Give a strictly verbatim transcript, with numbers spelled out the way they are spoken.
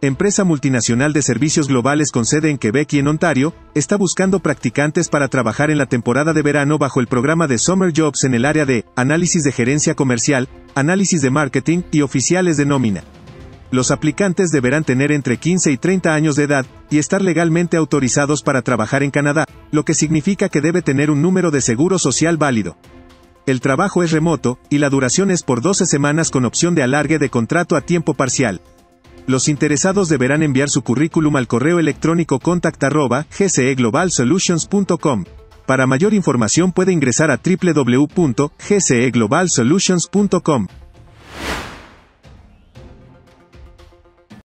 empresa multinacional de servicios globales con sede en Quebec y en Ontario, está buscando practicantes para trabajar en la temporada de verano bajo el programa de Summer Jobs en el área de análisis de gerencia comercial, análisis de marketing y oficiales de nómina. Los aplicantes deberán tener entre quince y treinta años de edad, y estar legalmente autorizados para trabajar en Canadá, lo que significa que debe tener un número de seguro social válido. El trabajo es remoto, y la duración es por doce semanas con opción de alargue de contrato a tiempo parcial. Los interesados deberán enviar su currículum al correo electrónico contact arroba g c e global solutions punto com. Para mayor información puede ingresar a w w w punto g c e global solutions punto com.